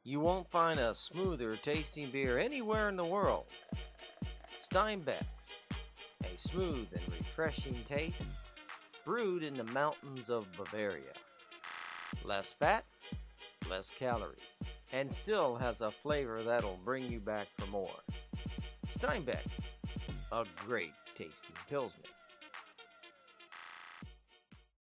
You won't find a smoother tasting beer anywhere in the world. Steinbeck's, a smooth and refreshing taste, brewed in the mountains of Bavaria. Less fat, less calories, and still has a flavor that'll bring you back for more. Steinbeck's, a great tasting Pilsner.